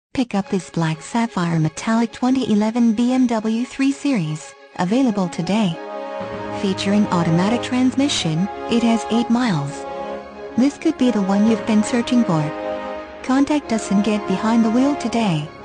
Pick up this black sapphire metallic 2011 BMW 3 Series, available today. Featuring automatic transmission, it has 8 miles. This could be the one you've been searching for. Contact us and get behind the wheel today.